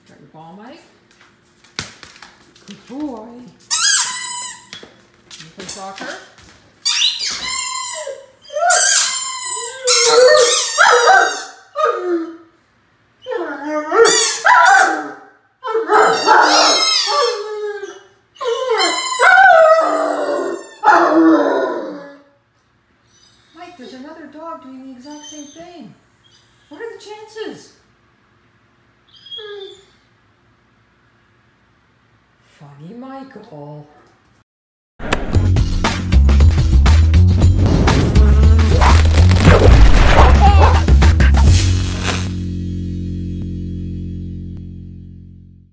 Got your ball, Mike? Good boy. You play soccer? Mike, there's another dog doing the exact same thing. What are the chances? Funny Michael.